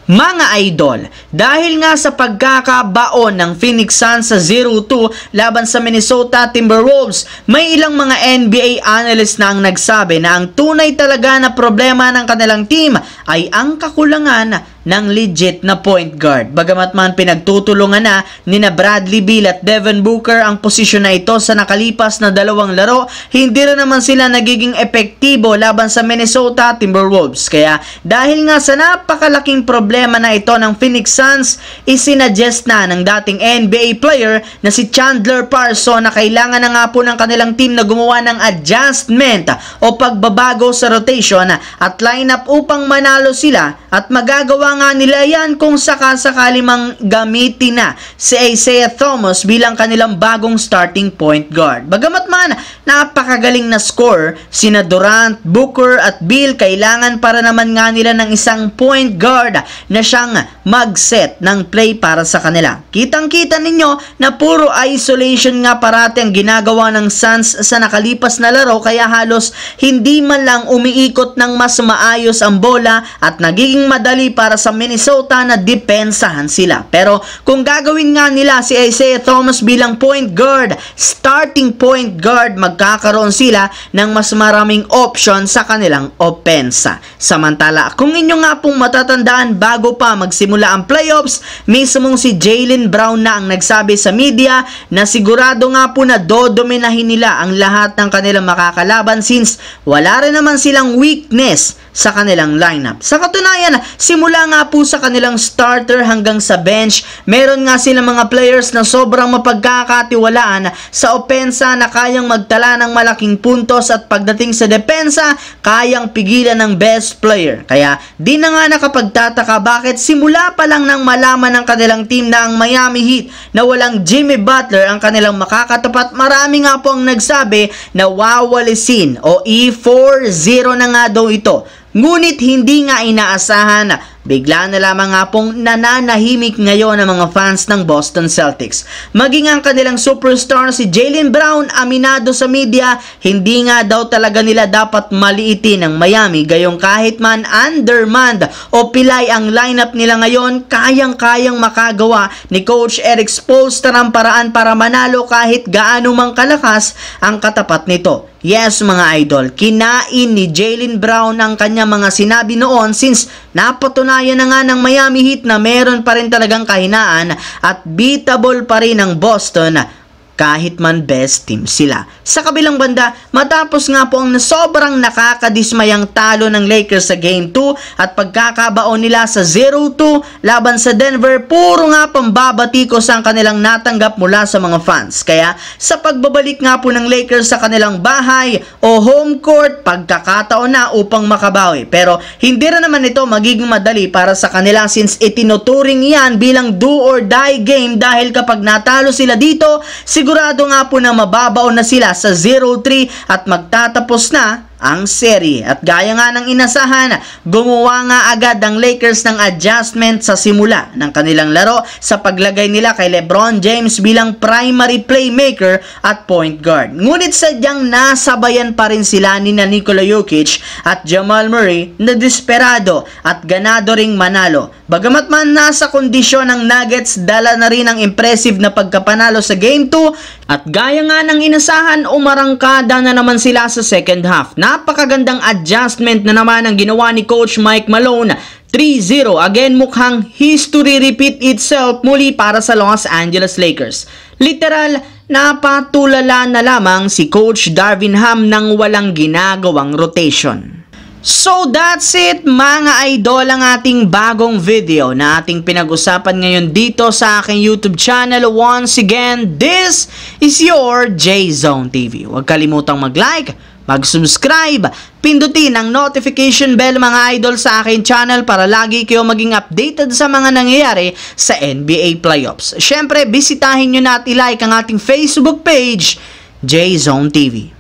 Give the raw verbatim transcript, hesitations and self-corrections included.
Mga idol, dahil nga sa pagkakabaon ng Phoenix Suns sa zero two laban sa Minnesota Timberwolves, may ilang mga N B A analysts na ang nagsabi na ang tunay talaga na problema ng kanilang team ay ang kakulangan ng legit na point guard. Bagamat man pinagtutulungan na ni na Bradley Beal at Devin Booker ang posisyon na ito sa nakalipas na dalawang laro, hindi rin naman sila nagiging epektibo laban sa Minnesota Timberwolves. Kaya dahil nga sa napakalaking problema na ito ng Phoenix Suns, isinadjust na ng dating N B A player na si Chandler Parsons na kailangan na nga po ng kanilang team na gumawa ng adjustment o pagbabago sa rotation at lineup upang manalo sila, at magagawa nga nila yan kung sakasakali mang gamitin na si Isaiah Thomas bilang kanilang bagong starting point guard. Bagamat man napakagaling na scorer, sina Durant, Booker at Beal, kailangan para naman nga nila ng isang point guard na siyang mag-set ng play para sa kanila. Kitang-kita ninyo na puro isolation nga parati ang ginagawa ng Suns sa nakalipas na laro, kaya halos hindi man lang umiikot ng mas maayos ang bola at nagiging madali para sa Minnesota na depensahan sila. Pero kung gagawin nga nila si Isaiah Thomas bilang point guard, starting point guard, magkakaroon sila ng mas maraming option sa kanilang opensa. Samantala, kung inyo nga pong matatandaan, bago pa magsimula ang playoffs, mismong si Jaylen Brown na ang nagsabi sa media na sigurado nga po na dodominahin nila ang lahat ng kanilang makakalaban since wala rin naman silang weakness sa kanilang lineup. Sa katunayan, simula nga po sa kanilang starter hanggang sa bench, meron nga silang mga players na sobrang mapagkakatiwalaan sa opensa na kayang magtala ng malaking puntos, at pagdating sa depensa, kayang pigilan ng best player. Kaya di na nga nakapagtataka bakit simula pa lang nang malaman ng kanilang team na ang Miami Heat na walang Jimmy Butler ang kanilang makakatapat, marami nga po ang nagsabi na wawalisin o E four zero na nga daw ito. Ngunit hindi nga inaasahan, bigla na lamang nga pong nananahimik ngayon ang mga fans ng Boston Celtics. Maging ang kanilang superstar si Jaylen Brown, aminado sa media, hindi nga daw talaga nila dapat maliitin ang Miami, gayong kahit man undermanned o pilay ang lineup nila ngayon, kayang-kayang makagawa ni Coach Erik Spoelstra ang paraan para manalo kahit gaano mang kalakas ang katapat nito. Yes mga idol, kinain ni Jaylen Brown ang kanya mga sinabi noon since napatunayan na nga ng Miami Heat na meron pa rin talagang kahinaan at beatable pa rin ang Boston kahit man best team sila. Sa kabilang banda, matapos nga po ang sobrang nakakadismayang talo ng Lakers sa Game two at pagkakabaon nila sa zero two laban sa Denver, puro nga pambabatikos ang kanilang natanggap mula sa mga fans. Kaya sa pagbabalik nga po ng Lakers sa kanilang bahay o home court, pagkakataon na upang makabawi. Pero hindi rin naman ito magiging madali para sa kanila since itinuturing yan bilang do or die game, dahil kapag natalo sila dito, siguro sigurado nga po na mababaon na sila sa zero three at magtatapos na ang serye. At gaya nga ng inasahan, gumawa nga agad ang Lakers ng adjustment sa simula ng kanilang laro sa paglagay nila kay LeBron James bilang primary playmaker at point guard. Ngunit sadyang nasabayan pa rin sila ni na Nikola Jokic at Jamal Murray na desperado at ganado ring manalo. Bagamat man nasa kondisyon ng Nuggets, dala na rin ang impressive na pagkapanalo sa Game two, at gaya nga ng inasahan, umarangkada na naman sila sa second half. Napakagandang adjustment na naman ang ginawa ni Coach Mike Malone. three zero, again mukhang history repeat itself muli para sa Los Angeles Lakers. Literal, napatulala na lamang si Coach Darvin Ham nang walang ginagawang rotation. So that's it mga idol, ang ating bagong video na ating pinag-usapan ngayon dito sa aking YouTube channel. Once again, this is your J-Zone T V. Huwag kalimutang mag-like, mag-subscribe, pindutin ang notification bell mga idol sa aking channel para lagi kayo maging updated sa mga nangyayari sa N B A playoffs. Syempre, bisitahin nyo na at i-like ang ating Facebook page, J-Zone T V.